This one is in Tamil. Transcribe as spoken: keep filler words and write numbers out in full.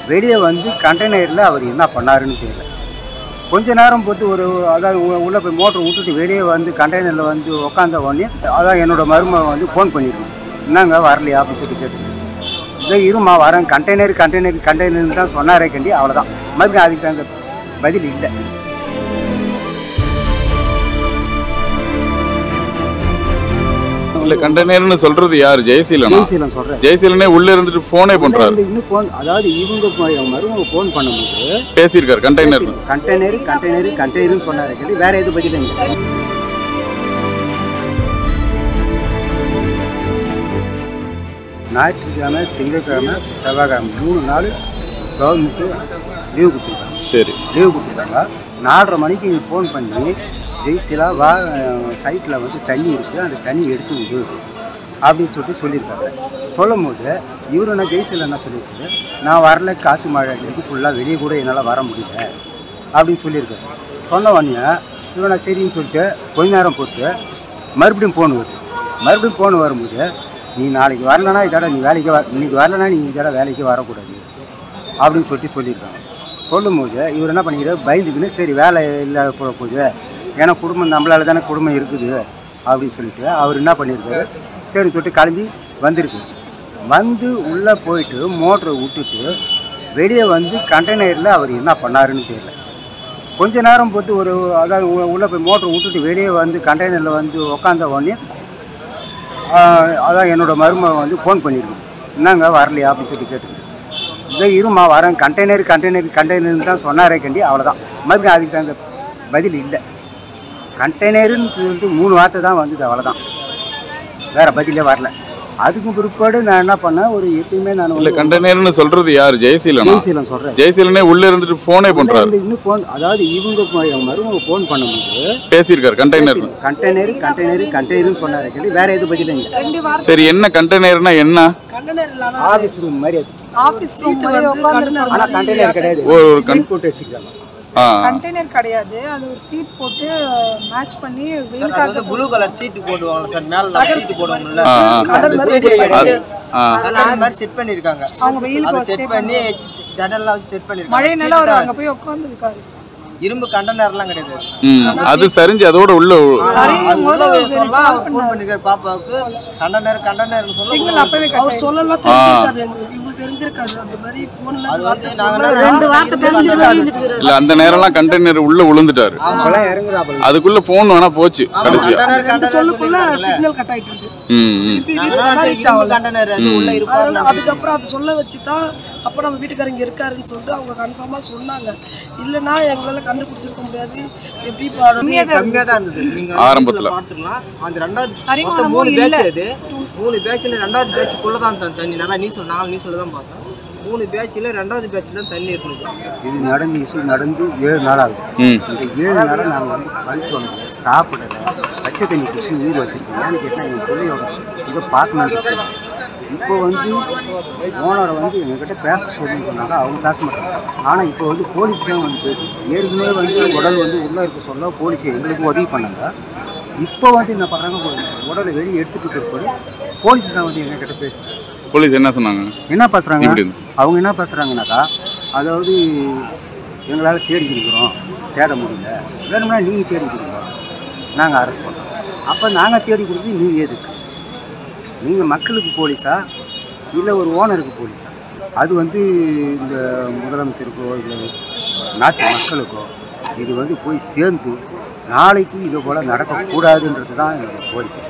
வெளியே வந்து கண்டெய்னரில் அவர் என்ன பண்ணாருன்னு தெரியல. கொஞ்ச நேரம் போட்டு ஒரு அதாவது உள்ளே போய் மோட்டர் விட்டுட்டு வெளியே வந்து கண்டெய்னரில் வந்து உட்காந்த உடனே அதான் என்னோடய மருமகன் வந்து ஃபோன் பண்ணியிருக்கேன், என்னங்க வரலையா அப்படின்னு சொல்லி கேட்டு, இதை இருமா வரேன், கண்டெய்னர் கண்டெய்னர் கண்டெய்னர்னு தான் சொன்னாரே கண்டி, அவ்வளோதான். மறுபடியும் அதுக்கு அந்த பதில் இல்லை. இல்ல கண்டெய்னர்னு சொல்றது யார்? ஜெயசீலன். ஜெயசீலன் சொல்றேன். ஜெயசீலனே உள்ள இருந்துட்டு போனே பண்றாரு. இன்னும் போன் அதாவது இவங்க மருமக போன் பண்ணும்போது பேசியிருக்காரு கண்டெய்னர் கண்டெய்னர் கண்டெய்னர் கண்டெய்னர்னு சொன்னாரு கேள்வி, வேற எது பதில் இல்லை. ஞாயிற்றுக்கிழமை, திங்கட்கிழமை, செவ்வாய்க்கிழமை மூணு நாள் கவர்மெண்ட்டு லீவு கொடுத்துருக்காங்க. சரி, லீவு கொடுத்துருக்காங்க. நாலரை மணிக்கு ஃபோன் பண்ணி ஜெய்சீலா வா, சைட்டில் வந்து தண்ணி இருக்குது, அந்த தண்ணி எடுத்து விடு அப்படின்னு சொல்லிட்டு சொல்லியிருக்காங்க. சொல்லும் போது இவர் என்ன ஜெய்சீலா என்ன சொல்லியிருக்காரு, நான் வரல, காற்று மழை அடிக்கிறது ஃபுல்லாக வெளியே கூட என்னால் வர முடியல அப்படின்னு சொல்லியிருக்காரு. சொன்ன உடனே இவன் நான் சரின்னு சொல்லிட்டு கொஞ்ச நேரம் போட்டு மறுபடியும் ஃபோன் வருது. மறுபடியும் ஃபோன் வரும்போது நீ நாளைக்கு வரலன்னா இதோட நீ வேலைக்கு வர, இன்றைக்கி வரலன்னா நீ இதோட வேலைக்கு வரக்கூடாது அப்படின்னு சொல்லிட்டு சொல்லியிருக்காங்க. சொல்லும்போது இவர் என்ன பண்ணிக்கிறார், பயந்துக்குன்னு சரி வேலை இல்லாத போக போகுது, ஏன்னா குடும்பம் நம்மளால தானே குடும்பம் இருக்குது அப்படின்னு சொல்லிட்டு அவர் என்ன பண்ணியிருக்காரு, சரின்னு சொல்லிட்டு கிளம்பி வந்திருக்கு. வந்து உள்ளே போயிட்டு மோட்டரை விட்டுட்டு வெளியே வந்து கண்டெய்னரில் அவர் என்ன பண்ணாருன்னு தெரியல. கொஞ்ச நேரம் போட்டு ஒரு அதாவது உள்ளே போய் மோட்டரை விட்டுட்டு வெளியே வந்து கண்டெய்னரில் வந்து உட்காந்த உடனே அதான் என்னோடய மருமகன் வந்து ஃபோன் பண்ணியிருக்கேன், என்னங்க வரலையா அப்படின்னு சொல்லி கேட்டு, இதை இருமா வரேன், கண்டெய்னர் கண்டெய்னர் கண்டெய்னர்னு தான் சொன்னாரே கண்டி, அவ்வளோதான். மறுபடியும் அதுக்கு அந்த பதில் இல்லை. கண்டெய்னருன்னு சொல்லிட்டு மூணு வார்த்தை தான் வந்தது, அவ்வளோதான், வேறு பதிலே வரல. அதுக்கு பிற்பாடு நான் என்ன பண்ணேன், ஒரு எப்பயுமே நான் இல்லை கண்டெய்னர்னு சொல்றது யார்? ஜெயசீலன். ஜெயசீலன் சொல்கிறேன். ஜெயசீலனே உள்ள இருந்துட்டு ஃபோனே பண்ணுறாரு. இன்னும் ஃபோன் அதாவது இவங்க மருமக ஃபோன் பண்ணும்போது பேசியிருக்காரு கண்டெய்னர் கண்டெய்னர் கண்டெய்னர் கண்டெய்னர்னு சொன்னாரு கேள்வி, வேற எது பதில் இல்லை. சரி, என்ன கண்டெய்னர்னா என்ன? ஆஃபீஸ் ரூம் மாதிரி அது. ஆஃபீஸ் ரூம் மாதிரி உட்கார்ந்து, ஆனா கண்டெய்னர் கிடையாது, ஒரு சீட் போட்டு வச்சிருக்காங்க. கண்டெய்னர் கிடையாது, அது ஒரு சீட் போட்டு மேட்ச் பண்ணி வெயிலுக்காக ப்ளூ கலர் சீட் போடுவாங்க சார், மேல சீட் போடுவாங்கல்ல, அந்த சீட் கிடையாது, அந்த மாதிரி செட் பண்ணிருக்காங்க. அவங்க வெயிலுக்கு செட் பண்ணி ஜன்னல்லாம் வச்சு செட் பண்ணிருக்காங்க. மழைனால அவர் அங்க போய் உட்கார்ந்து இருக்காரு. இரும்பு கண்டெய்னர்லாம் கிடையாது, அது சரிஞ்சு அதோட உள்ள உள்ள சொல்லலாம். ஃபோன் பண்ணிருக்காரு பாப்பாவுக்கு, கண்டெய்னர் கண்டெய்னர்னு சொல்ல சிக்னல் அப்பவே கட் சொல்லலாம், தெரிஞ்சிருக்காது உங்களுக்கு, தெரிஞ்சிருக்காது. அந்த மாதிரி போன்ல அது வந்து நாங்க ரெண்டு வார்த்தை தெரிஞ்சிருக்காது. இல்ல அந்த நேரம்லாம் கண்டெய்னர் உள்ள விழுந்துட்டாரு, அப்பலாம் இறங்குறாப்ல. அதுக்குள்ள போன் வேணா போச்சு கடைசியா. கண்டெய்னர் சொல்லுக்குள்ள சிக்னல் கட் ஆயிட்டு இருக்கு. கண்டெய்னர் அது உள்ள இருப்பாரு. அதுக்கப்புறம் அது சொல்ல வச்சுதான் அப்போ நம்ம வீட்டுக்காரங்க இருக்காருன்னு சொல்லிட்டு அவங்க கன்ஃபார்மாக சொன்னாங்க. இல்லைன்னா எங்களால் கண்டுபிடிச்சிருக்க முடியாது. எப்படி கம்மியாக தான் இருந்தது. நீங்கள் ஆரம்பத்தில் பார்த்துக்கலாம். அந்த ரெண்டாவது மொத்தம் மூணு பேட்ச், அது மூணு பேட்சில் ரெண்டாவது பேட்சுக்குள்ளே தான் தண்ணி. நல்லா நீ சொல் நாங்கள் நீ சொல்ல தான் பார்த்தோம். மூணு பேட்சில் ரெண்டாவது பேட்சில் தான் தண்ணி இருந்தது. இது நடந்து இசு நடந்து ஏழு நாள் ஆகுது. இந்த ஏழு நாளாக நாங்கள் வந்து பழுத்தோம் சாப்பிடலை, பச்சை தண்ணி குடிச்சு நீர் வச்சுருக்கோம். ஏன்னு கேட்டால் எங்கள் பிள்ளையோட இதை பார்க்கணும். இப்போ வந்து ஓனரை வந்து எங்ககிட்ட பேச சொல்லியிருந்தாங்க, அவங்க பேச மாட்டாங்க. ஆனால் இப்போ வந்து போலீஸ் தான் வந்து பேசுது. ஏற்கனவே வந்து உடல் வந்து உள்ளே இருக்க சொல்ல போலீஸ் எங்களுக்கு உதவி பண்ணாங்க. இப்போ வந்து என்ன பண்ணுறாங்க, உடலை வெளியே எடுத்துகிட்டு பிற்பாடு போலீஸ் தான் வந்து எங்ககிட்ட பேசுது. போலீஸ் என்ன சொன்னாங்க, என்ன பேசுகிறாங்க, அவங்க என்ன பேசுகிறாங்கனாக்கா, அதாவது எங்களால் தேடி கொடுக்குறோம், தேட முடியல, வேணும்னா நீங்கள் தேடி கொடுங்க, நாங்கள் அரெஸ்ட் பண்ணுறோம். அப்போ நாங்கள் தேடி கொடுத்து நீங்கள் எதுக்கு, நீங்கள் மக்களுக்கு போலீஸா இல்லை ஒரு ஓனருக்கு போலீஸா? அது வந்து இந்த முதலமைச்சருக்கோ இல்லை நாட்டு மக்களுக்கோ இது வந்து போய் சேர்ந்து நாளைக்கு இது போல் நடக்கக்கூடாதுன்றது தான் என்னோடய கோரிக்கை.